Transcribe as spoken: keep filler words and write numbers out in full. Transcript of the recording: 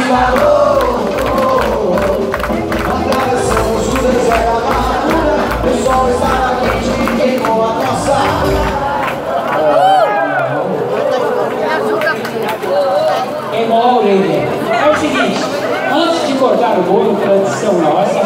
calor. Atravessamos o deserto da amargura. O sol estava quente e queimou a calçada. Queimou a orelha. É o seguinte, antes de cortar o bolo, tradição nossa,